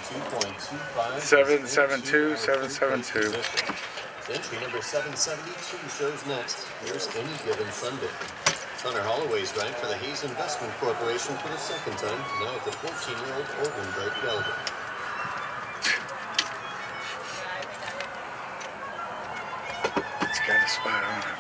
72.25. 772, 772. Entry number 772 shows next. Here's Any Given Sunday. Hunter Holloway is running for the Hayes Investment Corporation for the second time, now at the 14-year-old Organ Break Delby. It's got a spot on it.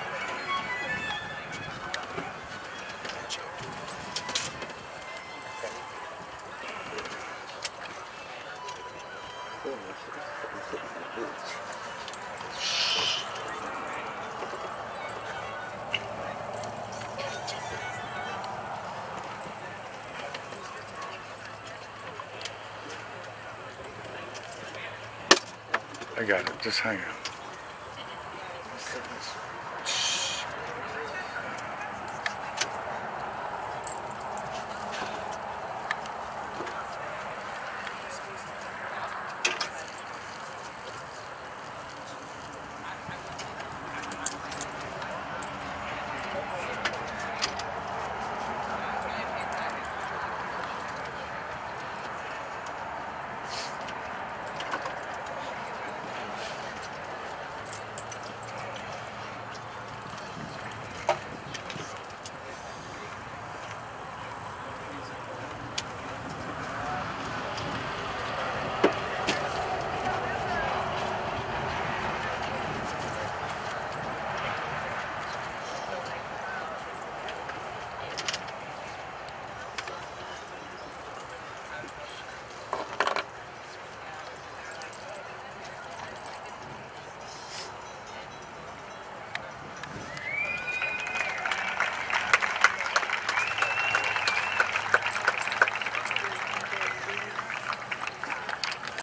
I got it. Just hang on.